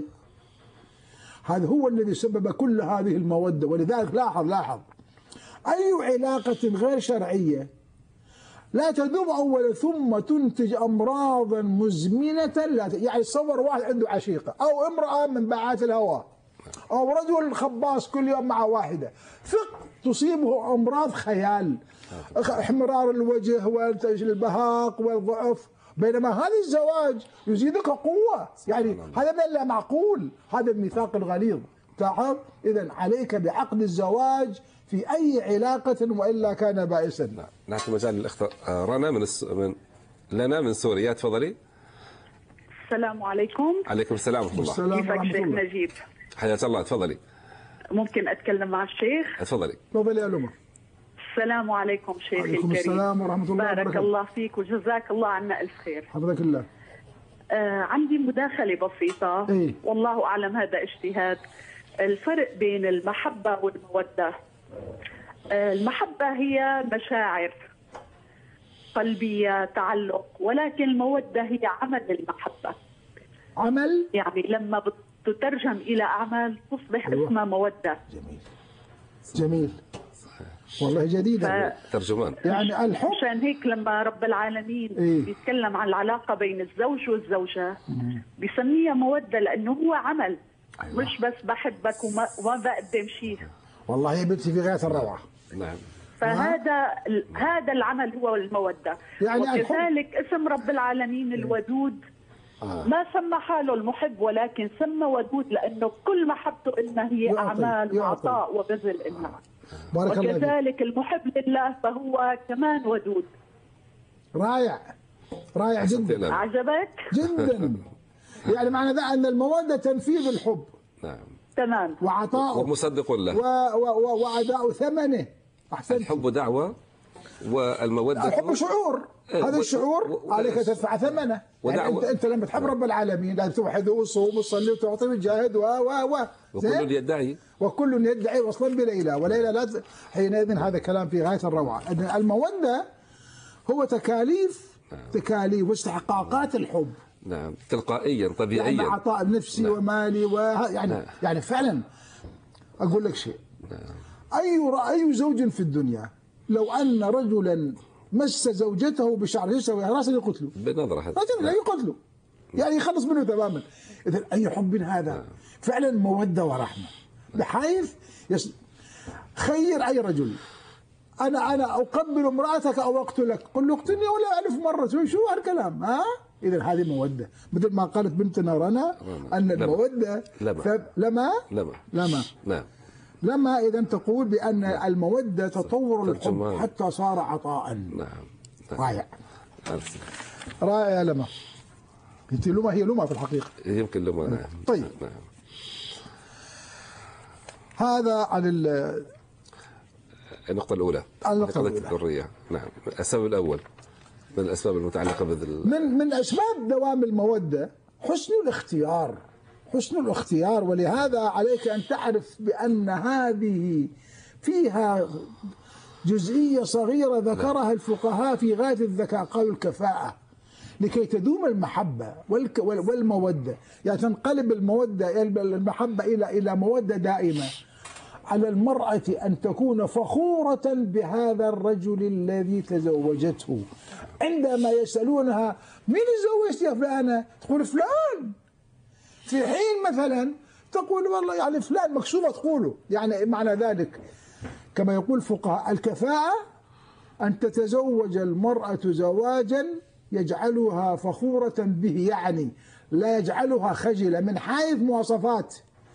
هذا هو الذي سبب كل هذه المودة. ولذلك لاحظ أي علاقة غير شرعية لا تدوم أولا ثم تنتج أمراضا مزمنة. يعني تصور واحد عنده عشيقة أو امرأة من بعات الهوى أو رجل خباص كل يوم مع واحدة، تصيبه أمراض خيال، احمرار الوجه والبهاق والضعف، بينما هذا الزواج يزيدك قوة. يعني هذا لا معقول، هذا الميثاق الغليظ. تعال إذن عليك بعقد الزواج في أي علاقة وإلا كان بائسا. نعطي مجال للأخت رنا لنا من سوريا، تفضلي. السلام عليكم. عليكم السلام ورحمة الله. كيفك شيخ نجيب؟ حياك الله، تفضلي. ممكن أتكلم مع الشيخ؟ تفضلي. تفضلي يا لمى. السلام عليكم شيخي الكريم. وعليكم السلام ورحمة الله وبركاته. بارك الله فيك وجزاك الله عنا ألف خير. حفظك الله. عندي مداخلة بسيطة. إيه؟ والله أعلم هذا اجتهاد. الفرق بين المحبة والمودة. المحبة هي مشاعر قلبية، تعلق، ولكن المودة هي عمل المحبة. عمل؟ يعني لما تترجم إلى أعمال تصبح اسمها مودة. جميل. والله جديدة. ترجمان. يعني الحب. عشان هيك لما رب العالمين بيتكلم عن العلاقة بين الزوج والزوجة بيسميها مودة، لأنه هو عمل. أيوة. مش بس بحبك وما بقدم شيء. والله يا بنتي في غاية الروعة. نعم. هذا العمل هو المودة. يعني وكذلك اسم رب العالمين الودود ما سمى حاله المحب، ولكن سمى ودود لأنه كل محبته إنها هي أعمال وعطاء وبذل إنها. وكذلك المحب لله فهو كمان ودود. رائع جدا. عجبك؟ جدا. يعني معنى ذا أن المودة تنفيذ الحب. نعم. تمام. وعطاء ومصدق له وأداء ثمنه. أحسنت. الحب دعوة والمودة الحب شعور. هذا الشعور عليك تدفع ثمنه. يعني أنت لما تحب رب العالمين لازم توحد وصوم وتصلي وتعطي وتجاهد وكل يدعي وصلا بلا إله ولا لا. حينئذ هذا كلام في غاية الروعة. المودة هو تكاليف واستحقاقات الحب. نعم. تلقائيا طبيعيا. يعني عطاء نفسي. نعم. ومالي يعني فعلا أقول لك شيء. نعم. أي زوج في الدنيا لو أن رجلا مس زوجته بشعر يسوي راسا يقتله بنظرة هذا. لا يقتله. يعني يخلص منه تماما. إذن أي حب هذا؟ فعلا مودة ورحمة. بحيث خير أي رجل: أنا أقبل امرأتك أو أقتلك، قل له اقتلني ولا 1000 مرة. شو هالكلام؟ إذن هذه مودة. مثل ما قالت بنتنا رنا أن المودة لما إذا تقول بأن المودة تطور الحب حتى صار عطاء. نعم. رائع. لما انت لما هي لما في الحقيقة يمكن لما. نعم. طيب. نعم. هذا عن النقطة الأولى. قضية الحرية. نعم. السبب الأول من الأسباب المتعلقة من أسباب دوام المودة حسن الاختيار. ولهذا عليك أن تعرف بأن هذه فيها جزئية صغيرة ذكرها الفقهاء في غاية الذكاء، قالوا الكفاءة. لكي تدوم المحبة والمودة، يعني تنقلب المحبة إلى مودة دائمة، على المرأة أن تكون فخورة بهذا الرجل الذي تزوجته. عندما يسألونها: مين تزوجت يا فلانة؟ تقول فلان. في حين مثلا تقول والله يعني فلان مكسوفة تقوله. يعني معنى ذلك كما يقول فقهاء الكفاءة أن تتزوج المرأة زواجا يجعلها فخورة به، يعني لا يجعلها خجلة من حيث مواصفات.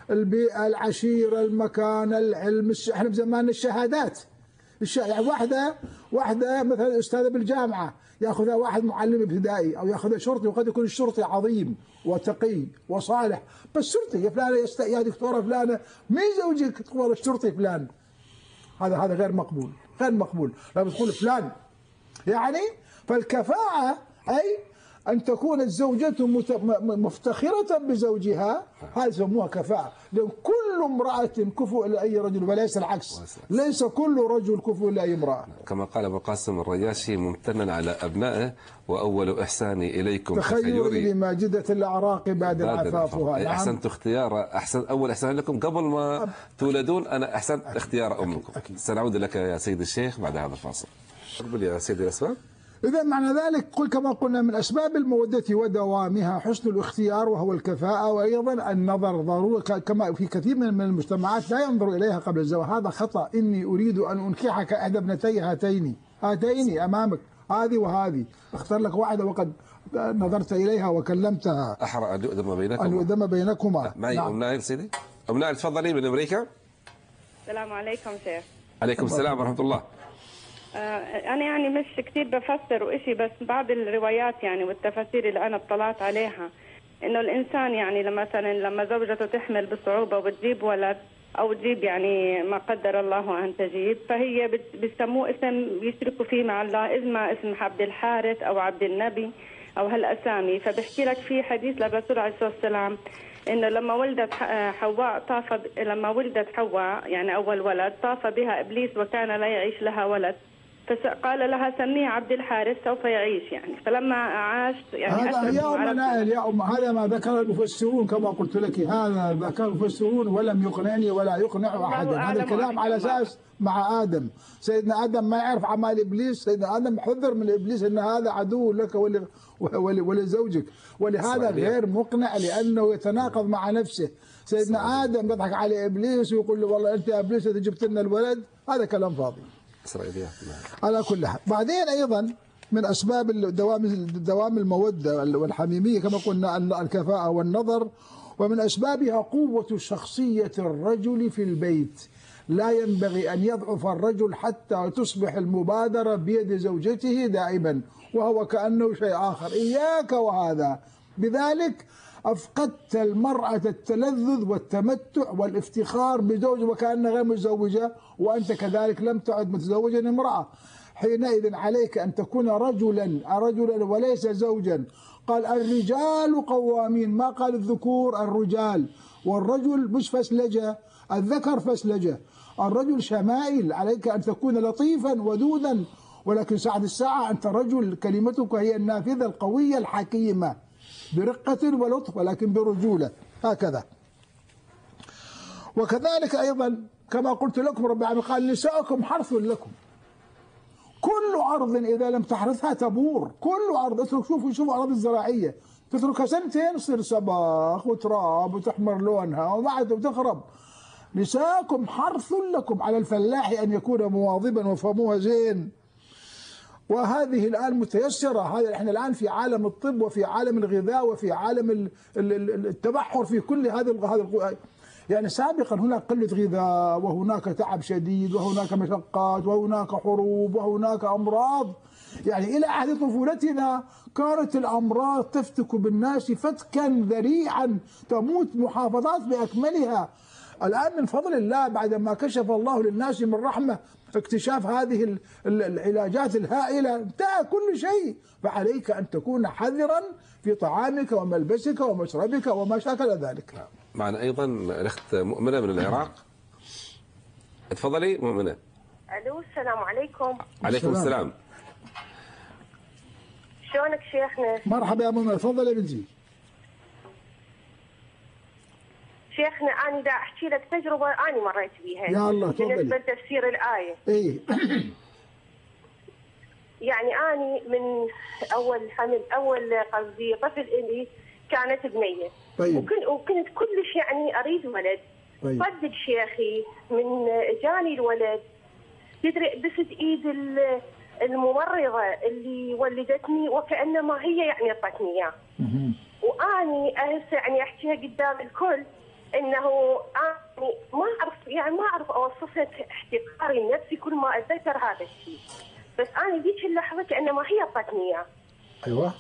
البيئة، العشيرة، المكان، العلم، احنا بزمان الشهادات. يعني واحدة مثلا أستاذة بالجامعة ياخذها واحد معلم ابتدائي أو ياخذها شرطي، وقد يكون الشرطي عظيم وتقي وصالح، بس شرطي يا فلانة يا دكتورة فلانة مين زوجك تقول الشرطي فلان، هذا غير مقبول، غير مقبول. لما تقول فلان يعني، فالكفاءة أي أن تكون الزوجة مفتخرة بزوجها، هذا يسموها كفاءة. لأن كل امرأة كفؤ لأي رجل وليس العكس، ليس كل رجل كفؤ لأي امرأة. كما قال أبو القاسم الرياشي ممتنا على أبنائه: وأول إحساني إليكم تخيري لماجدة الأعراق بعد عفافها. أحسنت اختيار، أول إحسان لكم قبل ما تولدون، أنا أحسنت اختيار أمكم. سنعود لك يا سيد الشيخ بعد هذا الفاصل. أقبل يا سيدي الأسباب. إذا معنى ذلك كما قلنا من أسباب المودة ودوامها حسن الاختيار وهو الكفاءة، وأيضا النظر ضروري، كما في كثير من المجتمعات لا ينظر إليها قبل الزواج. هذا خطأ. إني أريد أن أنكحك إحدى ابنتي هاتين أمامك، هذه وهذه، اختر لك واحدة وقد نظرت إليها وكلمتها. أحرى أن يؤدم بينكما. أن يؤدم بينكما. معي أم نائل سيدي. أم نائل تفضلي من أمريكا. السلام عليكم شيخ. عليكم السلام ورحمة الله. أنا يعني مش كثير بفسر وإشي، بس بعض الروايات يعني والتفاسير اللي أنا اطلعت عليها إنه الإنسان يعني لما زوجته تحمل بصعوبة وبتجيب ولد أو تجيب يعني ما قدر الله أن تجيب، فهي بيسموه اسم يشركوا فيه مع الله، إما اسم عبد الحارث أو عبد النبي أو هالأسامي. فبحكي لك في حديث للرسول عليه الصلاة والسلام إنه لما ولدت حواء يعني أول ولد، طاف بها إبليس وكان لا يعيش لها ولد، فقال لها سميه عبد الحارث سوف يعيش يعني. فلما عاش يعني هذا يا أم هذا ما ذكر المفسرون، كما قلت لك هذا ذكر المفسرون ولم يقنعني ولا يقنع أحدا. هذا الكلام على أساس مع آدم. سيدنا آدم ما يعرف أعمال إبليس، سيدنا آدم حذر من إبليس أن هذا عدو لك ولزوجك، ولهذا غير مقنع لأنه يتناقض مع نفسه. سيدنا آدم يضحك على إبليس ويقول له والله أنت يا إبليس إذا جبت لنا الولد، هذا كلام فاضي. على كل حال، بعدين أيضا من أسباب دوام المودة والحميمية كما قلنا الكفاءة والنظر، ومن أسبابها قوة شخصية الرجل في البيت. لا ينبغي أن يضعف الرجل حتى تصبح المبادرة بيد زوجته دائما، وهو كأنه شيء آخر. إياك وهذا، بذلك أفقدت المرأة التلذذ والتمتع والافتخار بزوج وكأنها غير متزوجة، وأنت كذلك لم تعد متزوجا امرأة. حينئذ عليك أن تكون رجلا وليس زوجا. قال الرجال قوامين، ما قال الذكور الرجال، والرجل مش فسلجة، الذكر فسلجة، الرجل شمائل. عليك أن تكون لطيفا ودودا، ولكن ساعة الساعة أنت رجل، كلمتك هي النافذة القوية الحكيمة، برقة ولطف ولكن برجولة، هكذا. وكذلك أيضا كما قلت لكم رب العالمين قال نساؤكم حرث لكم. كل أرض إذا لم تحرثها تبور، كل أرض. شوفوا الأراضي الزراعية تتركها سنتين تصير سباخ وتراب وتحمر لونها وبعد وتخرب. نساؤكم حرث لكم، على الفلاح أن يكون مواظبا وفهموها زين. وهذه الآن متيسرة، هذا احنا الآن في عالم الطب وفي عالم الغذاء وفي عالم التبحر في كل هذا يعني سابقا هناك قلة غذاء وهناك تعب شديد وهناك مشقات وهناك حروب وهناك أمراض. يعني إلى عهد طفولتنا كانت الأمراض تفتك بالناس فتكا ذريعا، تموت محافظات بأكملها. الآن من فضل الله بعد ما كشف الله للناس من رحمة اكتشاف هذه العلاجات الهائلة، انتهى كل شيء. فعليك أن تكون حذرا في طعامك وملبسك ومشربك وما شاكل ذلك. معنا أيضا الأخت مؤمنة من العراق. تفضلي مؤمنة. ألو السلام عليكم. عليكم السلام. شلونك شيخنا؟ مرحبا يا مؤمنة، تفضلي يا بنتي. شيخنا أنا دا أحكي لك تجربة أنا مريت بيها. يا الله تفضلي. بالنسبة لتفسير الآية. إيه. يعني أنا من أول قصدي طفل إلي كانت بنية. طيب. وكنت كلش يعني أريد ولد. طيب. صدق شيخي من جاني الولد، تدري بست إيد الممرضة اللي ولدتني وكأنما هي يعني أعطتني إياه. وأني هسه يعني أحكيها قدام الكل انه ما اعرف اوصف لك احتقاري لنفسي كل ما اتذكر هذا الشيء. بس انا ذيك اللحظه كانما هي اعطتني اياه. ايوه.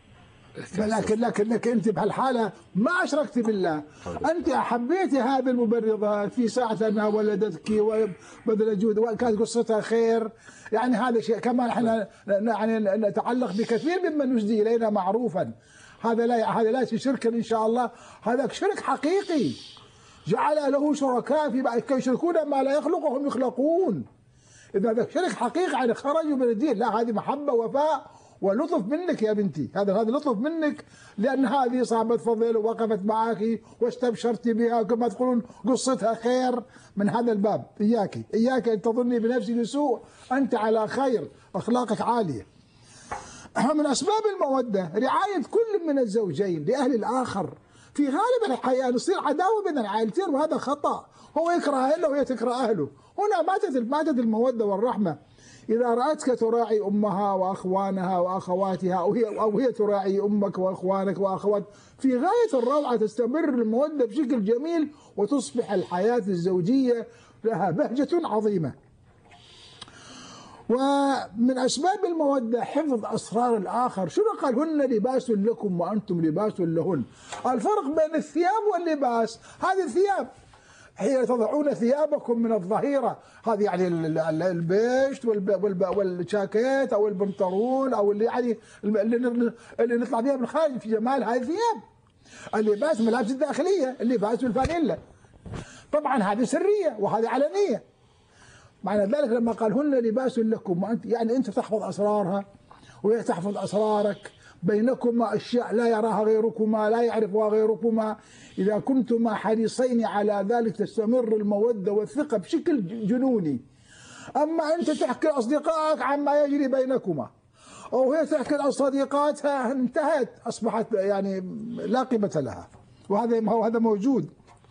لكنك انت بهالحاله ما اشركت بالله، انت احبيتي هذه الممرضه في ساعه انها ولدتك وبذل جهد وكانت قصتها خير، يعني هذا شيء كمان احنا يعني نتعلق بكثير ممن يسدي الينا معروفا. هذا ليس شركا ان شاء الله، هذا شرك حقيقي. جعل له شركاء في يشركون ما لا يخلق وهم يخلقون. اذا هذا شرك حقيقي يعني خرجوا من الدين، لا هذه محبه وفاء ولطف منك يا بنتي، هذا لطف منك، لان هذه صاحبة فضل ووقفت معك واستبشرت بها كما تقولون قصتها خير. من هذا الباب اياك ان تظني بنفسك بسوء، انت على خير، اخلاقك عاليه. من اسباب الموده رعايه كل من الزوجين لاهل الاخر. في غالب الحياه يصير عداوه بين العائلتين وهذا خطا، هو يكره اهله وهي تكره اهله، هنا ماتت الموده والرحمه. إذا رأتك تراعي أمها وأخوانها وأخواتها أو هي تراعي أمك وأخوانك وأخوات، في غاية الروعة تستمر المودة بشكل جميل وتصبح الحياة الزوجية لها بهجة عظيمة. ومن أسباب المودة حفظ أسرار الآخر. شنو قال؟ هن لباس لكم وأنتم لباس لهن. الفرق بين الثياب واللباس، هذه الثياب حين تضعون ثيابكم من الظهيرة، هذه يعني البيشت والجاكيت أو البنطلون أو اللي يعني اللي نطلع بها من الخارج في جمال هذه الثياب. اللباس ملابس الداخلية، اللباس والفانيلا. طبعا هذه سرية وهذه علنية. معنى ذلك لما قال هن لباس لكم وأنت، يعني أنت تحفظ أسرارها وهي تحفظ أسرارك، بينكما أشياء لا يراها غيركما، لا يعرفها غيركما. إذا كنتما حريصين على ذلك تستمر المودة والثقة بشكل جنوني. أما أنت تحكي لأصدقائك عما يجري بينكما، أو هي تحكي لصديقاتها، انتهت، أصبحت يعني لا قيمة لها. وهذا موجود.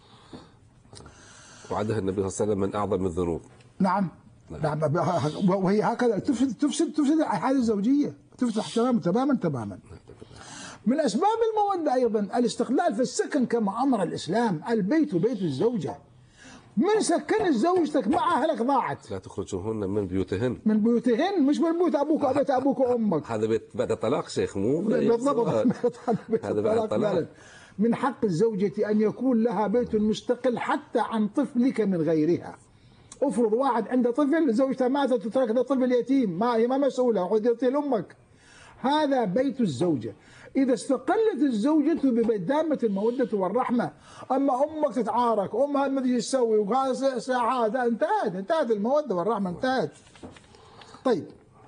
وعدها النبي صلى الله عليه وسلم من أعظم الذنوب. نعم. وهي هكذا تفسد الحياة الزوجية، تفسد تماما. من أسباب المودة أيضا الاستقلال في السكن كما أمر الإسلام. البيت بيت الزوجة، من سكن زوجتك مع أهلك ضاعت. لا تخرجوهن من بيوتهن. مش من بيوت أبوك أو بيت أبوك وأمك. هذا بيت بعد الطلاق شيخ، مو بالضبط. هذا بعد الطلاق. من حق الزوجة أن يكون لها بيت مستقل حتى عن طفلك من غيرها. افرض واحد عنده طفل، زوجته ماتت وتركت الطفل يتيم، هي ما مسؤولة، خذ يعطيه لأمك. هذا بيت الزوجة. إذا استقلت الزوجة ببيت دامت المودة والرحمة. أما أمك تتعارك، أمها ما تجي تسوي، وهذا ساعات، انتهت المودة والرحمة، انتهت. طيب،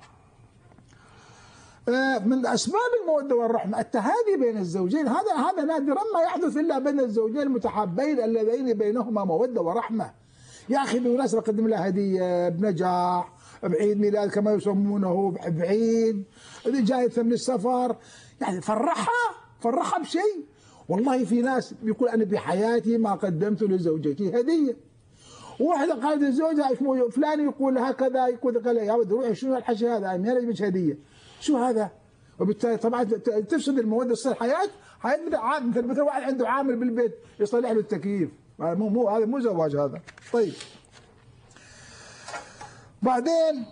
من أسباب المودة والرحمة التهادي بين الزوجين. هذا نادرا ما يحدث إلا بين الزوجين المتحابين اللذين بينهما مودة ورحمة. يا أخي بمناسبة قدم لها هدية بنجاح، بعيد ميلاد كما يسمونه، بعيد جاية من السفر، يعني فرحها بشيء. والله في ناس بيقول أنا بحياتي ما قدمت لزوجتي هدية. وواحدة قالت لزوجها اسمه فلان يقول هكذا، يقول قال يا ولد روحي شنو الحكي هذا؟ أنا ما نجيبش هدية. شو هذا؟ وبالتالي طبعا تفسد المودة، تصير حياة مثل واحد عنده عامل بالبيت يصلح له التكييف. هذا مو زواج هذا. طيب، بعدين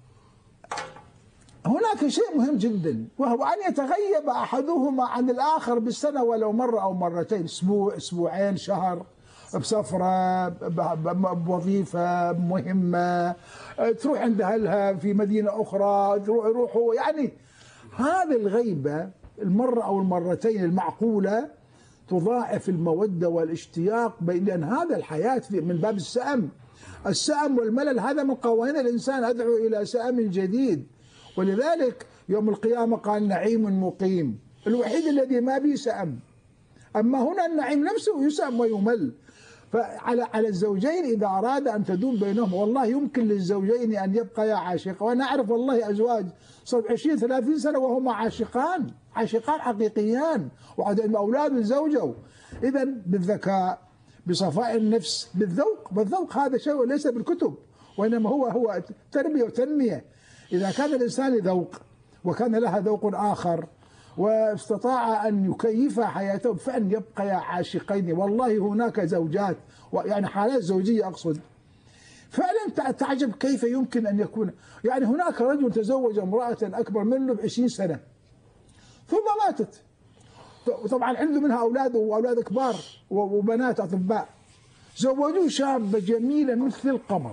هناك شيء مهم جدا، وهو أن يتغيب أحدهما عن الآخر بالسنة ولو مرة أو مرتين، أسبوع، أسبوعين، شهر، بسفرة، بوظيفة مهمة، تروح عند أهلها في مدينة أخرى، يروحوا، يعني هذه الغيبة المرة أو المرتين المعقولة تضاعف المودة والاشتياق، لأن هذا الحياة من باب السأم والملل. هذا من قوانين الإنسان، أدعو إلى سأم جديد. ولذلك يوم القيامة قال نعيم مقيم، الوحيد الذي ما به سأم. أما هنا النعيم نفسه يسأم ويمل. فعلى الزوجين إذا أراد أن تدوم بينهم، والله يمكن للزوجين أن يبقيا عاشقا. وأنا أعرف والله أزواج صار 20-30 سنة وهما عاشقان حقيقيان، وعندهم أولاد وتزوجوا. إذا بالذكاء، بصفاء النفس، بالذوق هذا شيء ليس بالكتب، وإنما هو تربية وتنمية. إذا كان الإنسان ذوق وكان لها ذوق آخر واستطاع أن يكيف حياتهم فأن يبقيا عاشقين. والله هناك زوجات يعني حالات زوجية أقصد فعلا تعجب كيف يمكن أن يكون. يعني هناك رجل تزوج امرأة أكبر منه ب20 سنة ثم ماتت. طبعا عنده منها أولاد وأولاد كبار وبنات أطباء. زوجوه شابة جميلة مثل القمر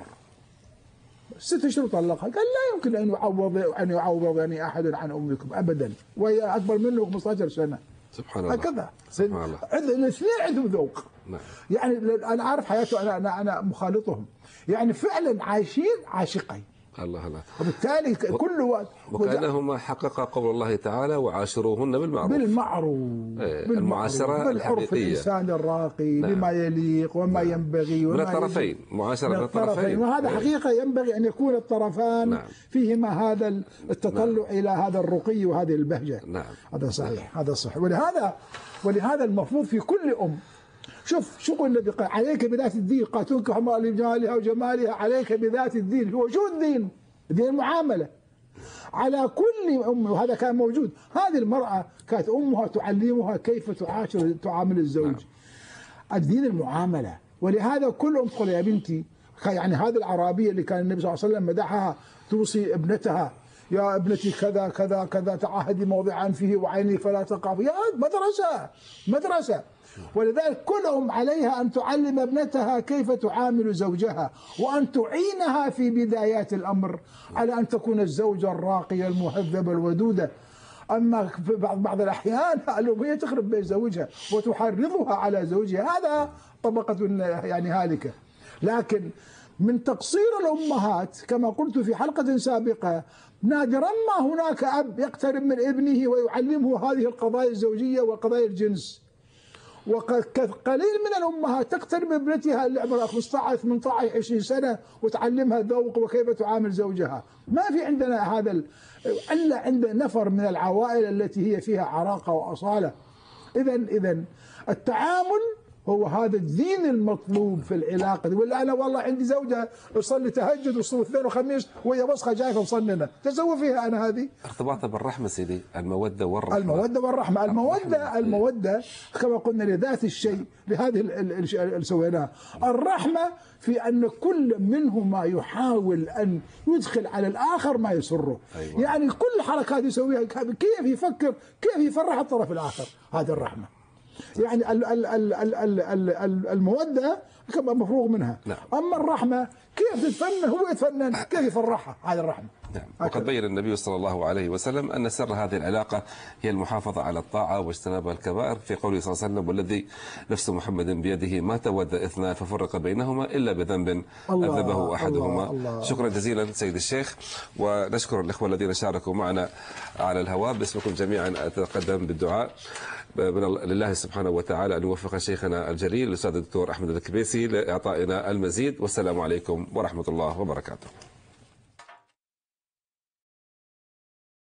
6 أشهر طلقها. قال لا يمكن أن يعوض يعني أحد عن أمكم أبدا وهي أكبر منه 15 سنة. سبحان الله. هكذا سبحان الله. الاثنين عندهم ذوق. نعم. يعني أنا عارف حياته، أنا مخالطهم. يعني فعلا عايشين عاشقين. الله الله. وبالتالي كل وقت وكأنهما حقق قول الله تعالى وعاشروهن بالمعروف. المعاشرة بالعرف الإنسان الراقي. نعم. بما يليق وما ينبغي وما من الطرفين. معاشرة من الطرفين. وهذا حقيقة ينبغي أن يكون الطرفان نعم. فيهما هذا التطلع نعم. إلى هذا الرقي وهذه البهجة. نعم. هذا صحيح. هذا صحيح. ولهذا المفروض في كل شوف النبي قال عليك بذات الدين قاتلك حمار لجمالها وجمالها. عليك بذات الدين. هو شو الدين؟ دين المعاملة على كل أم. وهذا كان موجود. هذه المرأة كانت أمها تعلمها كيف تعامل الزوج. الدين المعاملة. ولهذا كل أم تقول يا بنتي يعني هذه العربية اللي كان النبي صلى الله عليه وسلم مدحها توصي ابنتها يا ابنتي كذا كذا كذا تعاهدي موضع أنفه وعيني فلا تقع. يا مدرسة. ولذلك كلهم عليها أن تعلم ابنتها كيف تعامل زوجها وأن تعينها في بدايات الأمر على أن تكون الزوجة الراقية المهذبة الودودة. أما في بعض الأحيان الأمية تخرب بين زوجها وتحرضها على زوجها. هذا طبقة يعني هالكة. لكن من تقصير الأمهات كما قلت في حلقة سابقة نادرا ما هناك أب يقترب من ابنه ويعلمه هذه القضايا الزوجية وقضايا الجنس. وقليل من الأمهات تقترب من ابنتها اللي عمرها 15 18 20 سنة وتعلمها الذوق وكيف تعامل زوجها. ما في عندنا هذا إلا عند نفر من العوائل التي هي فيها عراقة وأصالة. إذا التعامل هو هذا الدين المطلوب في العلاقة. ولا أنا والله عندي زوجة تصلي تهجد وتصوم اثنين وخميس وهي وسخة جايفة مصننة تسوي فيها أنا هذه. ارتباطها بالرحمة سيدي. المودة والرحمة. المودة كما قلنا لذات الشيء لهذه اللي سويناه. الرحمة في أن كل منهما يحاول أن يدخل على الآخر ما يسره. أيوة. يعني كل حركات يسويها كيف يفكر كيف يفرح الطرف الآخر. هذا الرحمة. يعني المودة كما مفروغ منها. نعم. أما الرحمة كيف تتفنن هو يتفنن كيف يفرحها. هذا الرحمة. نعم. وقد بين النبي صلى الله عليه وسلم أن سر هذه العلاقة هي المحافظة على الطاعة واجتناب الكبائر في قوله صلى الله عليه وسلم والذي نفس محمد بيده ما تود اثنان ففرق بينهما إلا بذنب أذنبه أحدهما. الله. شكرا جزيلا سيد الشيخ. ونشكر الإخوة الذين شاركوا معنا على الهواء. باسمكم جميعا أتقدم بالدعاء لله سبحانه وتعالى أن يوفق شيخنا الجليل الأستاذ الدكتور أحمد الكبيسي لإعطائنا المزيد. والسلام عليكم ورحمة الله وبركاته.